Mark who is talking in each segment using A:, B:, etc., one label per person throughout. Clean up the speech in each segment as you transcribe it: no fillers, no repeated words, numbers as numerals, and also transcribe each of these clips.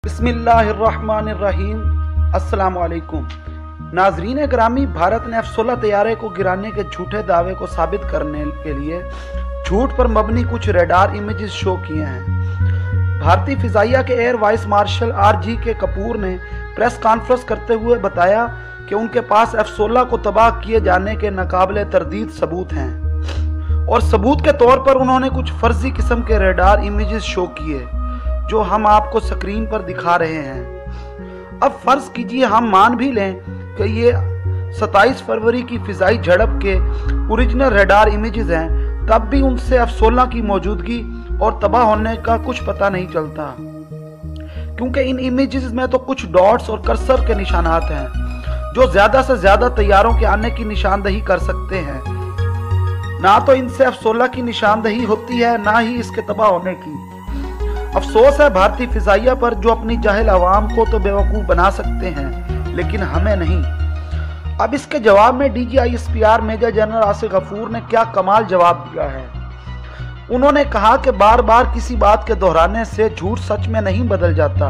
A: बिस्मिल्लाहिर्रहमानिर्रहीम। अस्सलाम वालेकुम नाजरीन ग्रामी, भारत ने F-16 तैयारे को गिराने के झूठे दावे को साबित करने के लिए झूठ पर मबनी कुछ रेडार इमेजेस शो किए हैं। भारतीय फिजाइया के air vice marshal RGK Kapoor ने प्रेस कॉन्फ्रेंस करते हुए बताया कि उनके पास F-16 को तबाह किए जाने के नाकाबिले तरदीद सबूत हैं और सबूत के तौर पर उन्होंने कुछ फर्जी किस्म के रेडार इमेजेस शो किए जो हम आपको स्क्रीन पर दिखा रहे हैं। अब फर्ज कीजिए हम मान भी लें कि ये 27 फरवरी की फिजाई झड़प के ओरिजिनल रेडार इमेजेस हैं, तब भी उनसे F-16 की मौजूदगी और तबाह होने का कुछ पता नहीं चलता, क्योंकि इन इमेजेस में तो कुछ डॉट्स और कर्सर के निशानात हैं जो ज्यादा से ज्यादा तैयारों के आने की निशानदही कर सकते हैं। ना तो इनसे F-16 की निशानदही होती है, ना ही इसके तबाह होने की। अफसोस है भारतीय फिजाइया पर, जो अपनी जाहिल आवाम को तो बेवकूफ़ बना सकते हैं लेकिन हमें नहीं। अब इसके जवाब में DGISPR major general Asif Ghafoor ने क्या कमाल जवाब दिया है। उन्होंने कहा कि बार बार किसी बात के दोहराने से झूठ सच में नहीं बदल जाता।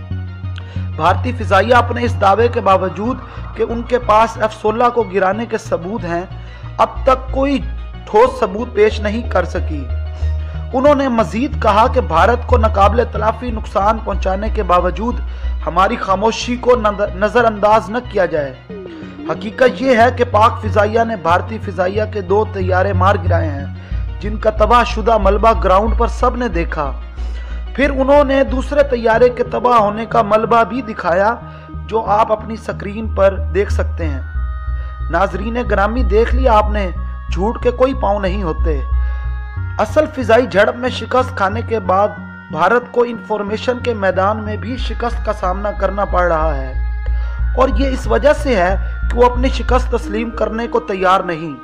A: भारतीय फिजाइया अपने इस दावे के बावजूद कि उनके पास F-16 को गिराने के सबूत हैं, अब तक कोई ठोस सबूत पेश नहीं कर सकी। उन्होंने मजीद कहा कि भारत को नाकाबिले तलाफी नुकसान पहुंचाने के बावजूद हमारी खामोशी को नजरअंदाज न किया जाए। हकीकत यह है कि पाक फिजाइया ने भारतीय फिजाइया के 2 तैयारे मार गिराए हैं, जिनका तबाहशुदा मलबा ग्राउंड पर सब ने देखा। फिर उन्होंने दूसरे तैयारे के तबाह होने का मलबा भी दिखाया, जो आप अपनी स्क्रीन पर देख सकते हैं। नाजरीन ग्रामी, देख लिया आपने, झूठ के कोई पांव नहीं होते। असल फिजाई झड़प में शिकस्त खाने के बाद भारत को इंफॉर्मेशन के मैदान में भी शिकस्त का सामना करना पड़ रहा है, और ये इस वजह से है कि वो अपनी शिकस्त तस्लीम करने को तैयार नहीं।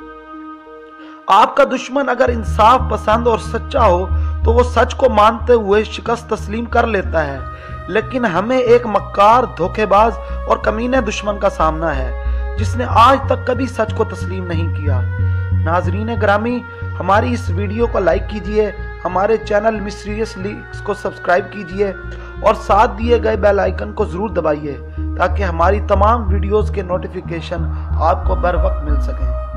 A: आपका दुश्मन अगर इंसाफ पसंद और सच्चा हो तो वो सच को मानते हुए शिकस्त तस्लीम कर लेता है, लेकिन हमें एक मक्कार, धोखेबाज और कमीने दुश्मन का सामना है जिसने आज तक कभी सच को तस्लीम नहीं किया। नाजरीन ग्रामी, हमारी इस वीडियो को लाइक कीजिए, हमारे चैनल मिस्टीरियस लीक्स को सब्सक्राइब कीजिए और साथ दिए गए बेल आइकन को जरूर दबाइए ताकि हमारी तमाम वीडियोस के नोटिफिकेशन आपको बर वक्त मिल सकें।